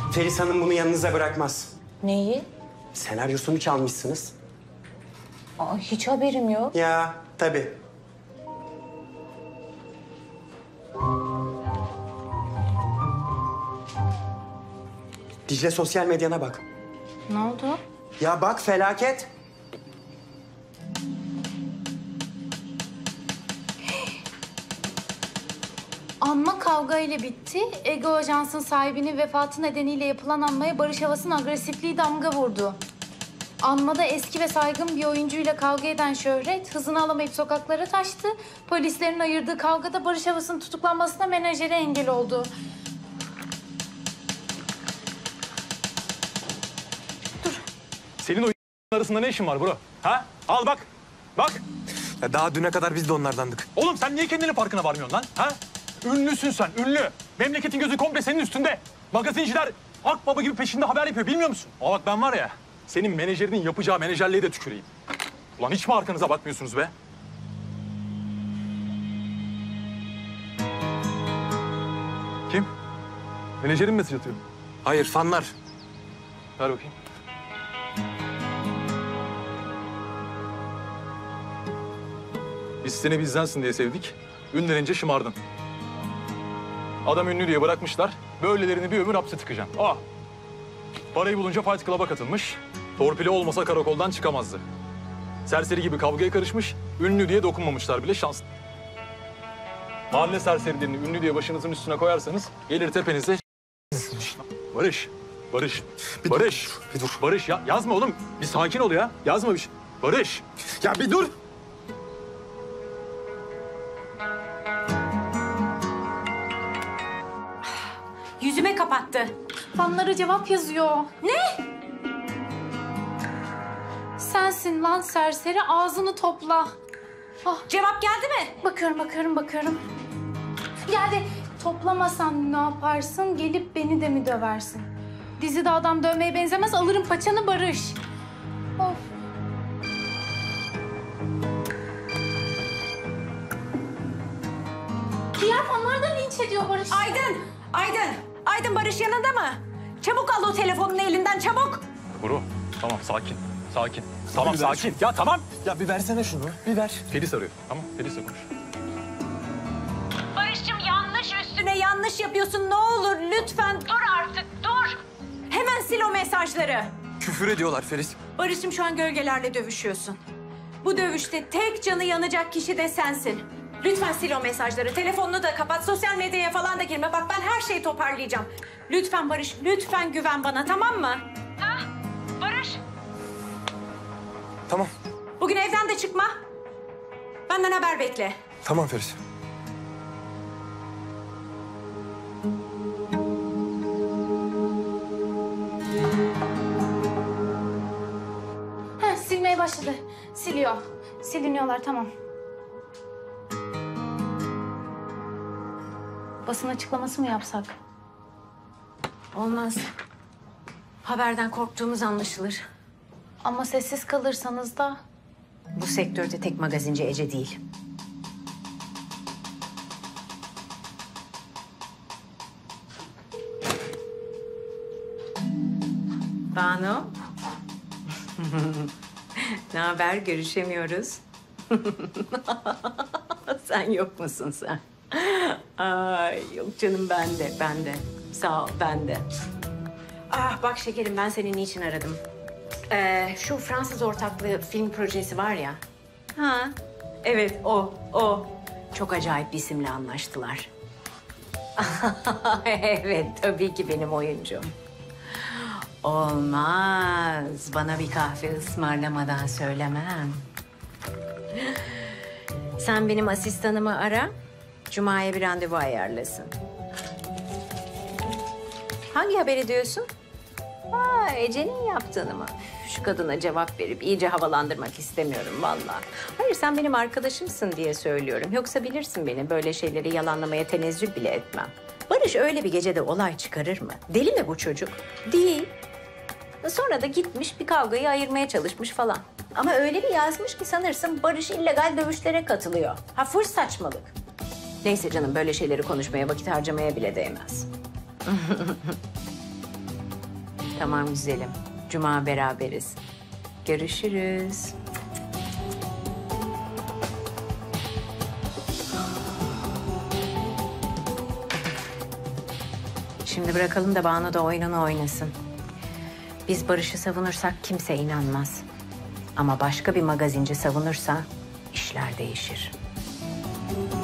Feris Hanım bunu yanınıza bırakmaz. Neyi? Senaryosunu çalmışsınız. Aa, hiç haberim yok. Ya tabii. Dicle sosyal medyana bak. Ne oldu? Ya bak felaket. Anma kavga ile bitti. Ego Ajans'ın sahibinin vefatı nedeniyle yapılan anmaya Barış Havas'ın agresifliği damga vurdu. Anmada eski ve saygın bir oyuncuyla kavga eden Şöhret hızını alamayıp sokaklara taştı. Polislerin ayırdığı kavgada Barış Havas'ın tutuklanmasına menajeri engel oldu. Senin o arasında ne işin var bro? Ha? Al bak. Bak. Ya daha düne kadar biz de onlardandık. Oğlum sen niye kendinin farkına varmıyorsun lan? Ha? Ünlüsün sen, ünlü. Memleketin gözü komple senin üstünde. Magazinciler akbaba gibi peşinde haber yapıyor, bilmiyor musun? Aa bak ben var ya, senin menajerinin yapacağı menajerliğe de tüküreyim. Ulan hiç mi arkanıza bakmıyorsunuz be? Kim? Menajerin mesaj atıyor. Hayır, fanlar. Ver bakayım. Biz seni bizdensin diye sevdik. Ünlenince şımardın. Adam ünlü diye bırakmışlar. Böylelerini bir ömür hapse tıkacaksın. Ah! Parayı bulunca Fight Club'a katılmış. Torpili olmasa karakoldan çıkamazdı. Serseri gibi kavgaya karışmış. Ünlü diye dokunmamışlar bile şanslı. Mahalle serserilerini ünlü diye başınızın üstüne koyarsanız gelir tepenize. Barış. Barış. Barış. Bir dur. Barış ya yazma oğlum. Bir sakin ol ya. Yazma bir şey. Barış. Ya bir dur. Yüzüme kapattı. Fanlara cevap yazıyor. Ne? Sensin lan serseri, ağzını topla. Ah, Cevap geldi mi? bakıyorum. Geldi. Toplamasan ne yaparsın? Gelip beni de mi döversin? Dizide adam dövmeye benzemez, alırım paçanı Barış. Of. Diğer fanlar da linç ediyor Barış. Aydın Barış yanında mı? Çabuk al o telefonunu elinden, çabuk. Bro. Tamam sakin. Sakin. Tamam sakin. Ya tamam. Ya bir versene şunu, bir ver. Feris arıyor. Tamam Feris'le konuş. Barış'cığım yanlış üstüne yanlış yapıyorsun. Ne olur lütfen dur artık, dur. Hemen sil o mesajları. Küfür ediyorlar Feris. Barış'cığım şu an gölgelerle dövüşüyorsun. Bu dövüşte tek canı yanacak kişi de sensin. Lütfen sil o mesajları. Telefonunu da kapat. Sosyal medyaya falan da girme. Bak ben her şeyi toparlayacağım. Lütfen Barış, lütfen güven bana, tamam mı? Ha? Barış. Tamam, Bugün evden de çıkma. Benden haber bekle. tamam Feris. Heh, silmeye başladı. Siliyor. Siliniyorlar, tamam. Basın açıklaması mı yapsak? Olmaz. Haberden korktuğumuz anlaşılır. Ama sessiz kalırsanız da... Bu sektörde tek magazinci Ece değil. Banu. Ne haber? Görüşemiyoruz. Sen yok musun sen? Ay yok canım, ben de. Sağ ol, ben de. Ah bak şekerim, ben seni niçin aradım? Şu Fransız ortaklığı film projesi var ya. Ha, evet o. Çok acayip bir isimle anlaştılar. Evet, tabii ki benim oyuncum. Olmaz. Bana bir kahve ısmarlamadan söylemem. Sen benim asistanımı ara. Cuma'ya bir randevu ayarlasın. Hangi haber ediyorsun? Aa, Ece'nin yaptığını mı? Şu kadına cevap verip iyice havalandırmak istemiyorum vallahi. Hayır, sen benim arkadaşımsın diye söylüyorum. Yoksa bilirsin beni, böyle şeyleri yalanlamaya tenezzül bile etmem. Barış öyle bir gecede olay çıkarır mı? Deli mi bu çocuk? Değil. Sonra da gitmiş bir kavgayı ayırmaya çalışmış falan. Ama öyle bir yazmış ki sanırsın Barış illegal dövüşlere katılıyor. Ha, full saçmalık. Neyse canım, böyle şeyleri konuşmaya vakit harcamaya bile değmez. Tamam güzelim. Cuma beraberiz. Görüşürüz. Şimdi bırakalım da Banu da oyununu oynasın. Biz Barış'ı savunursak kimse inanmaz. Ama başka bir magazinci savunursa işler değişir.